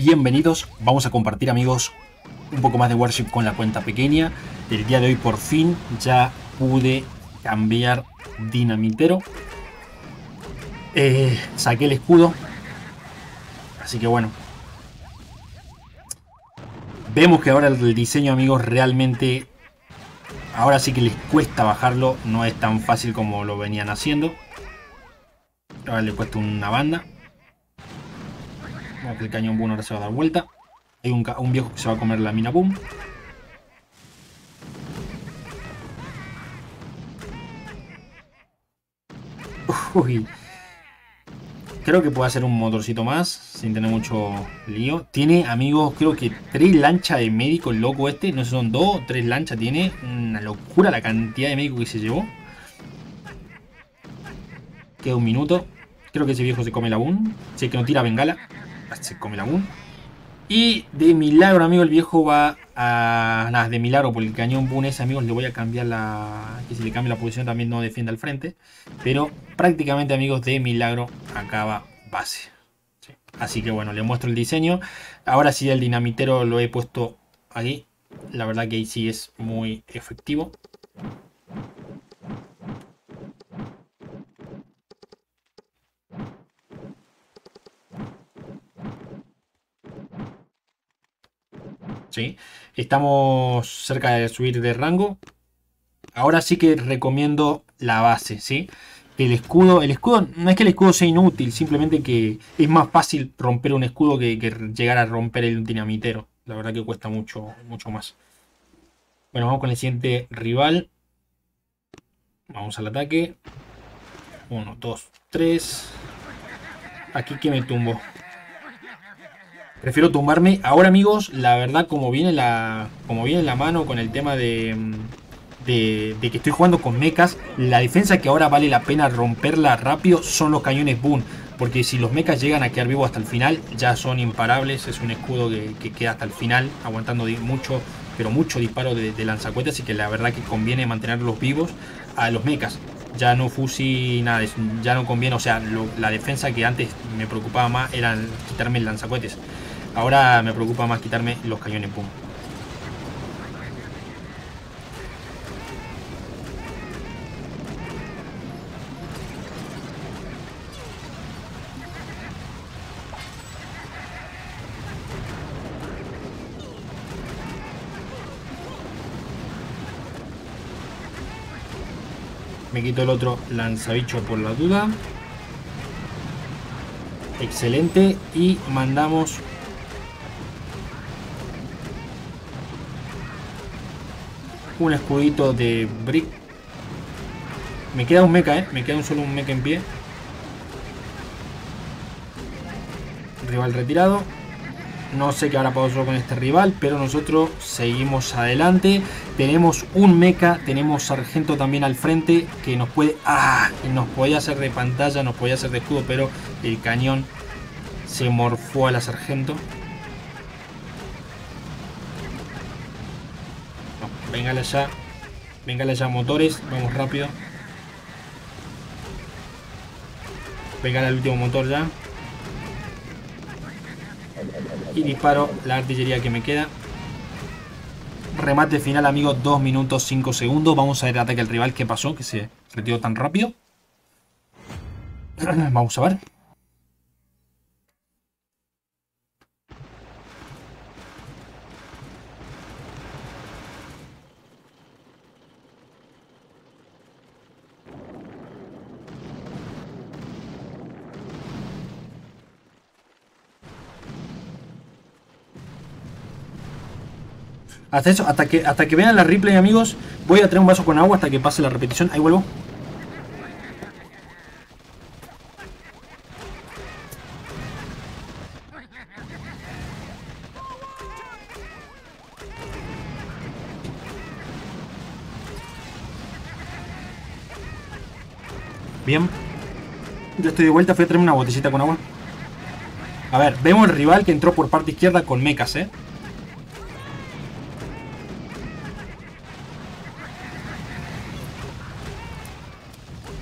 bienvenidos. Vamos a compartir, amigos, un poco más de Warship con la cuenta pequeña. El día de hoy por fin ya pude cambiar dinamitero. Saqué el escudo. Así que bueno. Vemos que ahora el diseño, amigos, realmente... Ahora sí que les cuesta bajarlo. No es tan fácil como lo venían haciendo. Ahora le cuesta una banda. Vamos, que el cañón boom ahora se va a dar vuelta. Hay un viejo que se va a comer la mina boom. Uy. Creo que puede hacer un motorcito más sin tener mucho lío. Tiene, amigos, creo que 3 lanchas de médico el loco este. No sé si son 2 o 3 lanchas. Tiene una locura la cantidad de médico que se llevó. Queda un minuto. Creo que ese viejo se come la boom. Si es que no tira bengala, se come la boom. Y de milagro, amigo, el viejo va a... Nada, de milagro por el cañón boom ese, amigos, le voy a cambiar la... Que si le cambia la posición también no defienda al frente. Pero prácticamente, amigos, de milagro acaba base. Sí. Así que bueno, le muestro el diseño. Ahora sí, el dinamitero lo he puesto aquí. La verdad que ahí sí es muy efectivo. ¿Sí? Estamos cerca de subir de rango. Ahora sí que recomiendo la base, ¿sí? El escudo no es que el escudo sea inútil, simplemente que es más fácil romper un escudo que llegar a romper el dinamitero. La verdad que cuesta mucho más. Bueno, vamos con el siguiente rival. Vamos al ataque. 1, 2, 3. Aquí que me tumbo. Prefiero tumbarme. Ahora, amigos, la verdad, como viene la mano con el tema de que estoy jugando con mechas, la defensa que ahora vale la pena romperla rápido son los cañones boom. Porque si los mechas llegan a quedar vivos hasta el final, ya son imparables. Es un escudo que queda hasta el final, aguantando mucho, pero mucho disparo de lanzacohetes. Así que la verdad que conviene mantenerlos vivos a los mechas. Ya no fusi, nada, ya no conviene. O sea, la defensa que antes me preocupaba más era quitarme el lanzacohetes. Ahora me preocupa más quitarme los cañones boom. Me quito el otro lanzabicho por la duda. Excelente. Y mandamos... un escudito de brick. Me queda un mecha, me queda solo un mecha en pie. Rival retirado. No sé qué habrá pasado con este rival, pero nosotros seguimos adelante. Tenemos un mecha, tenemos sargento también al frente que nos puede... que nos podía hacer de pantalla, nos podía hacer de escudo, pero el cañón se morfó a la sargento. Véngale ya motores, vamos rápido. Véngale al último motor ya. Y disparo la artillería que me queda. Remate final, amigos, 2 minutos 5 segundos. Vamos a ver el ataque al rival, qué pasó, que se retiró tan rápido. Vamos a ver. Hasta eso, hasta que vean la replay, amigos, voy a traer un vaso con agua hasta que pase la repetición. Ahí vuelvo. Bien. Ya estoy de vuelta, fui a traerme una botellita con agua. A ver, vemos el rival que entró por parte izquierda con mechas,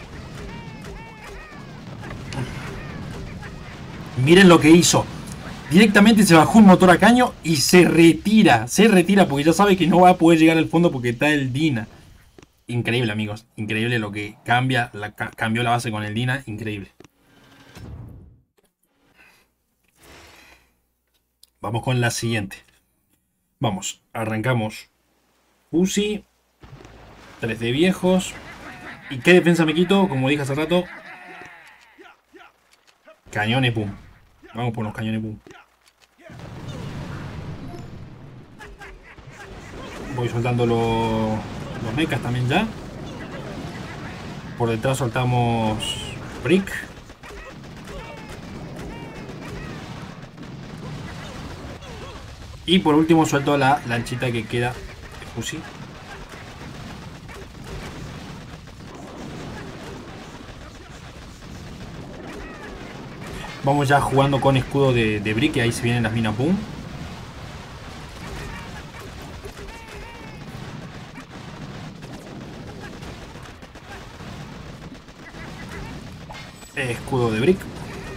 Miren lo que hizo. Directamente se bajó un motor a caño y se retira. Se retira porque ya sabe que no va a poder llegar al fondo porque está el Dina. Increíble, amigos. Increíble lo que cambia. Cambió la base con el Dina. Increíble. Vamos con la siguiente. Vamos. Arrancamos. Uzi. 3 de viejos. ¿Y qué defensa me quito? Como dije hace rato. Cañones boom. Vamos por los cañones boom. Voy soltando los mechas también ya. Por detrás soltamos Brick. Y por último suelto la lanchita que queda de fusil. Vamos ya jugando con escudo de Brick y ahí se vienen las minas boom. Escudo de Brick.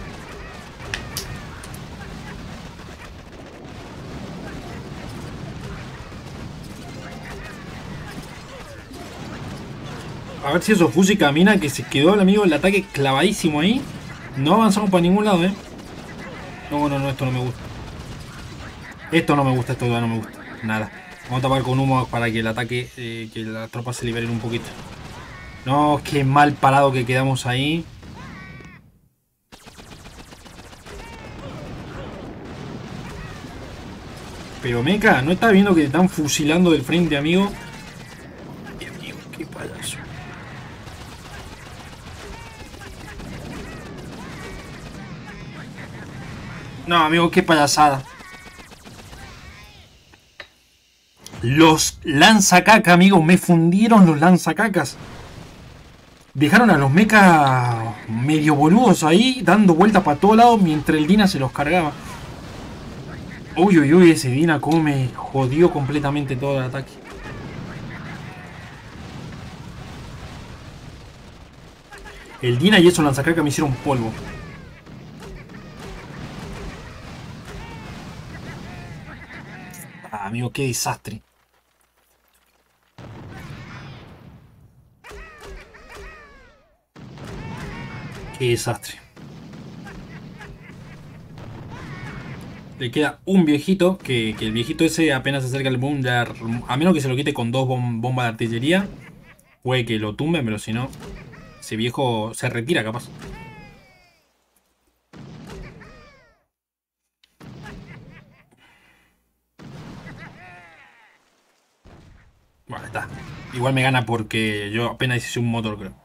A ver si esos Fusi camina, que se quedó el amigo el ataque clavadísimo ahí. No avanzamos para ningún lado, No, no, no, esto no me gusta. Esto no me gusta, esto ya no me gusta. Nada. Vamos a tapar con humo para que el ataque, que las tropas se liberen un poquito. No, qué mal parado que quedamos ahí. Pero Mecha, ¿no estás viendo que te están fusilando del frente, amigo? Dios mío, qué payaso. No, amigo, qué payasada. Los lanzacacas, amigo, me fundieron los lanzacacas. Dejaron a los mechas medio boludos ahí, dando vueltas para todos lados mientras el Dina se los cargaba. Uy, uy, uy, ese Dina como me jodió completamente todo el ataque. El Dina y esos lanzacacas me hicieron polvo. Ah, amigo, qué desastre. Qué desastre. Le queda un viejito, que el viejito ese apenas se acerca al boom, ya, a menos que se lo quite con 2 bombas de artillería, puede que lo tumben, pero si no, ese viejo se retira capaz. Bueno, está. Igual me gana porque yo apenas hice un motor, creo.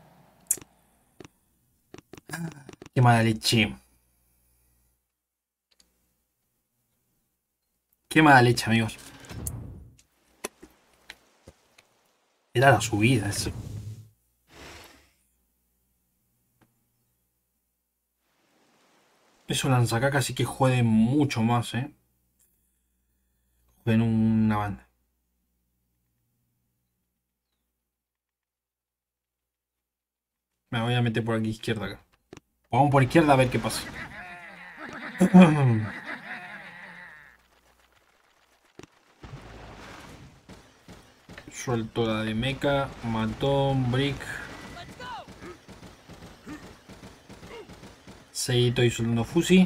Qué mala leche. Qué mala leche, amigos. Era la subida, eso. Eso lanzacaca sí que jode mucho más, en una banda. Me voy a meter por aquí izquierda acá. Vamos por izquierda a ver qué pasa. Suelto la de mecha, matón, brick. Seguí, estoy soltando fusi.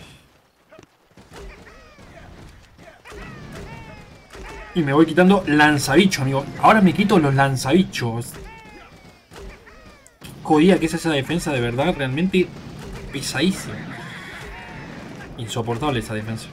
Y me voy quitando lanzabicho, amigo. Ahora me quito los lanzabichos. Jodida que es esa defensa, de verdad, realmente pesadísima. Insoportable esa defensa.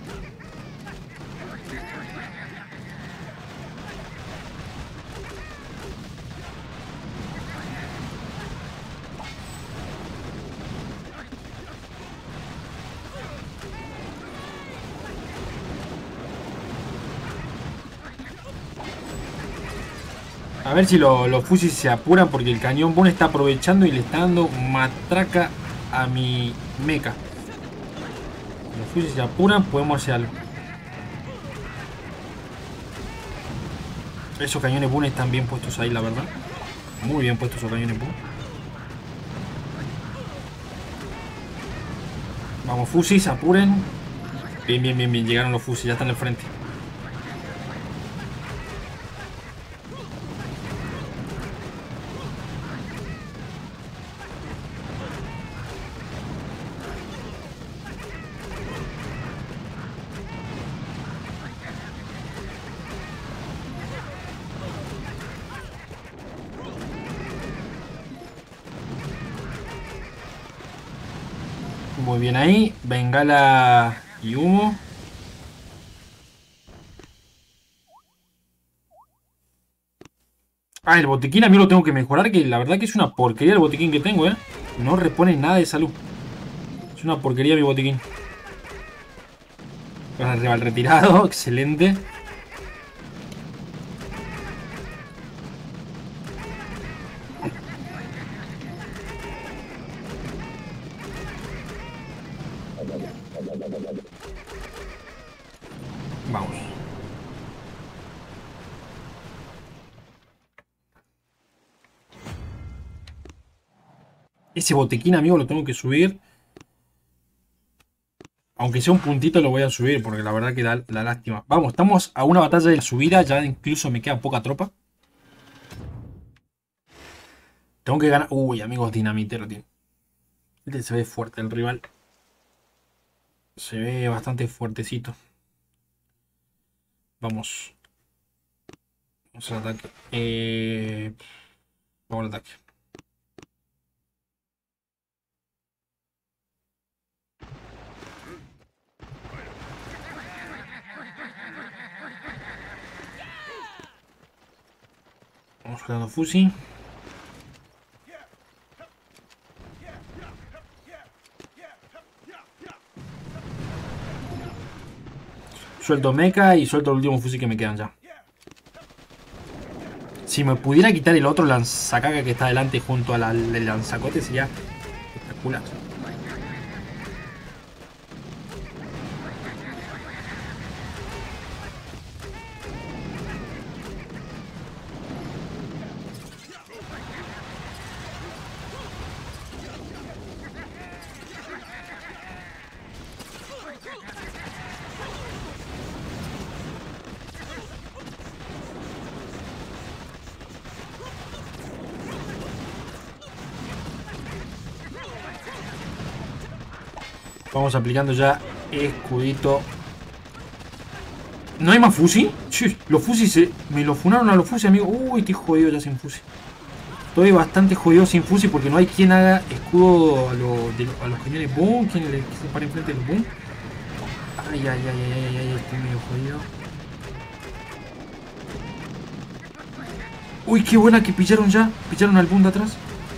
A ver si los fusis se apuran porque el cañón boom está aprovechando y le está dando matraca a mi mecha. Los fusis se apuran, podemos hacer algo. Esos cañones boom están bien puestos ahí, la verdad. Muy bien puestos esos cañones boom. Vamos, fusis, apuren. Bien, bien, bien, bien. Llegaron los fusil, ya están al frente. Muy bien ahí. Bengala y humo. Ah, el botiquín a mí lo tengo que mejorar, que la verdad que es una porquería el botiquín que tengo, ¿eh? No repone nada de salud. Es una porquería mi botiquín. Rival retirado, excelente. Vamos. Ese botiquín, amigo, lo tengo que subir. Aunque sea un puntito lo voy a subir, porque la verdad que da la lástima. Vamos, estamos a una batalla de la subida. Ya incluso me queda poca tropa. Tengo que ganar. Uy, amigos, dinamitero tiene. Este se ve fuerte, el rival. Se ve bastante fuertecito. Vamos. Vamos al ataque. Vamos al ataque. Vamos jugando Fusi. Suelto mecha y suelto el último fusil que me quedan ya. Si me pudiera quitar el otro lanzacaca que está delante junto al lanzacote sería espectacular. Vamos aplicando ya escudito. ¿No hay más fusi? Sí, los fusi me lo funaron a los fusi, amigo. Uy, estoy jodido ya sin fusi. Estoy bastante jodido sin fusi porque no hay quien haga escudo a los cañones boom. Quien se para enfrente de los boom. Ay, ay, ay, ay, ay, ay, estoy medio jodido. Uy, qué buena que pillaron ya. Pillaron al boom de atrás.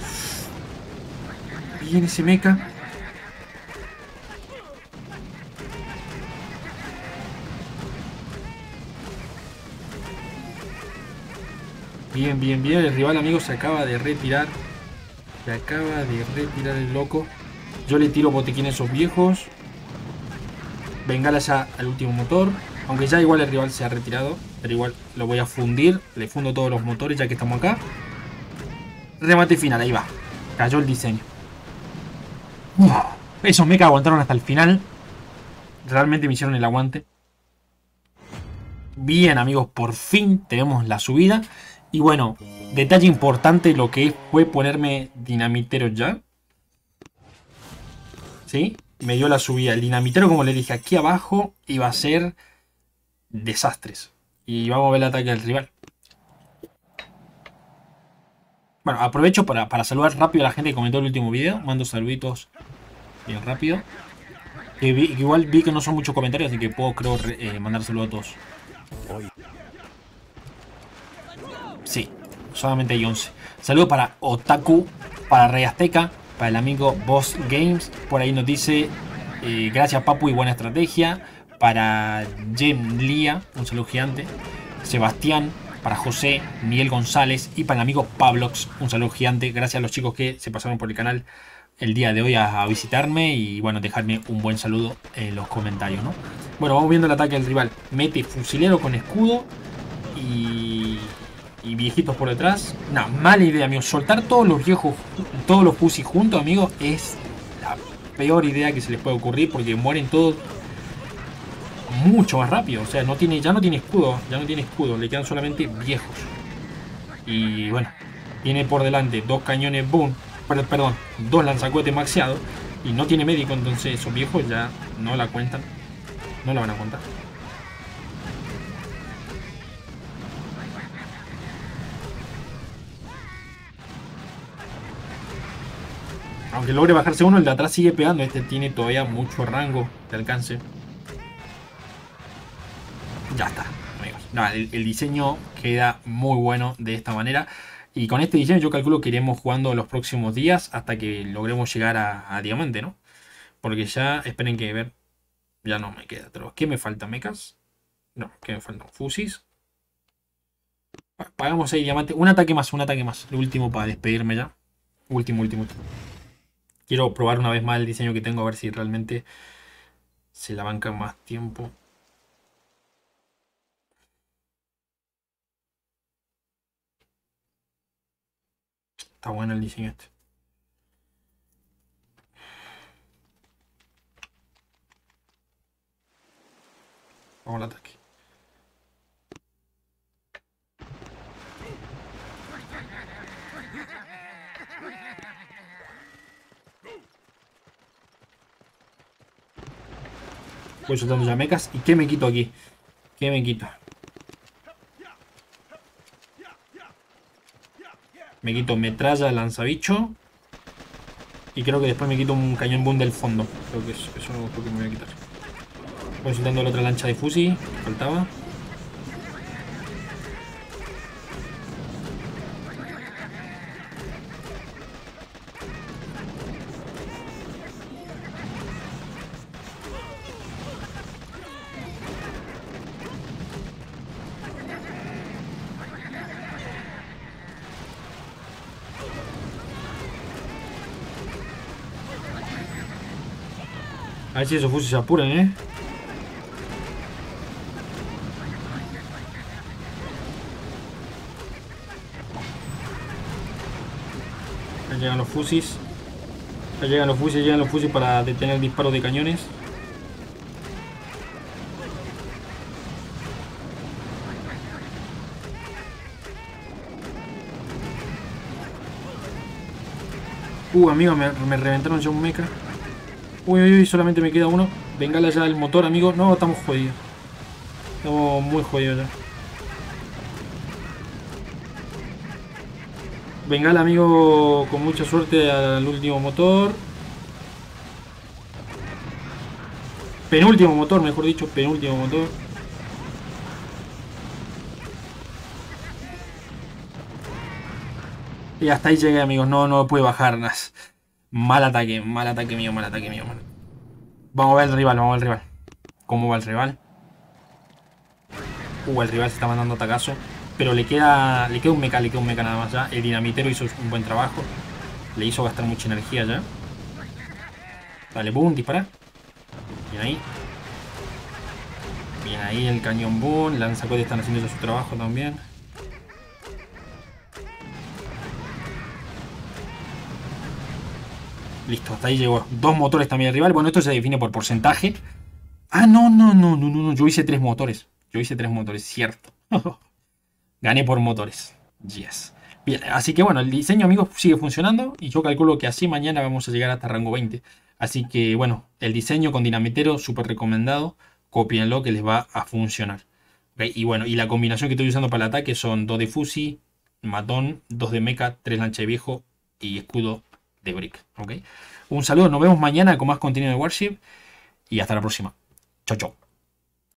Bien ese mecha. Bien, bien, bien. El rival, amigo, se acaba de retirar. Se acaba de retirar el loco. Yo le tiro botiquines a esos viejos. Bengala ya al último motor. Aunque ya igual el rival se ha retirado. Pero igual lo voy a fundir. Le fundo todos los motores ya que estamos acá. Remate final, ahí va. Cayó el diseño. Esos mechas aguantaron hasta el final. Realmente me hicieron el aguante. Bien, amigos, por fin tenemos la subida. Y bueno, detalle importante lo que fue ponerme dinamitero ya. ¿Sí? Me dio la subida. El dinamitero, como les dije, aquí abajo iba a ser desastres. Y vamos a ver el ataque del rival. Bueno, aprovecho para saludar rápido a la gente que comentó el último video. Mando saluditos bien rápido. Que igual vi que no son muchos comentarios, así que puedo, creo, mandar saludos a todos. Sí, solamente hay 11. Saludos para Otaku, para Rey Azteca, para el amigo Boss Games. Por ahí nos dice, gracias Papu y buena estrategia. Para Jem Lía, un saludo gigante. Sebastián, para José, Miguel González y para el amigo Pablox, un saludo gigante. Gracias a los chicos que se pasaron por el canal el día de hoy a visitarme y bueno, dejarme un buen saludo en los comentarios, ¿no? Bueno, vamos viendo el ataque del rival. Mete fusilero con escudo y viejitos por detrás. No, mala idea, amigo. Soltar todos los viejos, todos los fusis juntos, amigo, es la peor idea que se les puede ocurrir porque mueren todos mucho más rápido. O sea, no tiene, ya no tiene escudo. Ya no tiene escudo. Le quedan solamente viejos. Y bueno, tiene por delante dos cañones boom. Perdón, dos lanzacohetes maxiados. Y no tiene médico. Entonces esos viejos ya no la cuentan. No la van a contar. Aunque logre bajarse uno, el de atrás sigue pegando. Este tiene todavía mucho rango de alcance. Ya está, amigos. No, el diseño queda muy bueno de esta manera. Y con este diseño yo calculo que iremos jugando los próximos días hasta que logremos llegar a diamante, ¿no? Porque ya, esperen que ver, ya no me queda otro. ¿Qué me falta? ¿Mechas? No, ¿qué me faltan? ¿Fusis? Pagamos ahí diamante. Un ataque más, un ataque más. El último para despedirme ya. Último, último. Quiero probar una vez más el diseño que tengo a ver si realmente se la banca más tiempo. Está bueno el diseño este. Vamos al ataque. Voy soltando ya mechas. ¿Y qué me quito aquí? ¿Qué me quito? Me quito metralla, lanzabicho. Y creo que después me quito un cañón boom del fondo. Creo que eso es lo que me voy a quitar. Voy soltando la otra lancha de fusi. Faltaba. A ver si esos fusis se apuran, ¿eh? Ya llegan los fusis. Ya llegan los fusis para detener el disparo de cañones. Amigo, me reventaron ya un mecha. Uy, uy, uy, solamente me queda uno. Bengala ya el motor, amigo. No, estamos jodidos. Estamos muy jodidos ya. Bengala, amigo, con mucha suerte al último motor. Penúltimo motor, mejor dicho, penúltimo motor. Y hasta ahí llegué, amigos. No, no puede bajar. Mal ataque mío, mal ataque mío. Vamos a ver el rival, vamos a ver el rival. ¿Cómo va el rival? El rival se está mandando atacazo. Pero le queda un mecha nada más ya. El dinamitero hizo un buen trabajo. Le hizo gastar mucha energía ya. Dale, boom, dispara. Bien ahí. Bien ahí el cañón boom. Lanzacohetes están haciendo su trabajo también. Listo, hasta ahí llegó. Dos motores también el rival. Bueno, esto se define por porcentaje. Ah, no. Yo hice tres motores. Cierto. Gané por motores. Yes. Bien, así que bueno, el diseño, amigos, sigue funcionando. Y yo calculo que así mañana vamos a llegar hasta rango 20. Así que bueno, el diseño con dinamitero, súper recomendado. Copienlo que les va a funcionar. ¿Okay? Y bueno, y la combinación que estoy usando para el ataque son 2 de fusi, matón, 2 de mecha, 3 lancha de viejo y escudo de brick. ¿Okay? Un saludo, nos vemos mañana con más contenido de Warship. Y hasta la próxima. Chau, chau.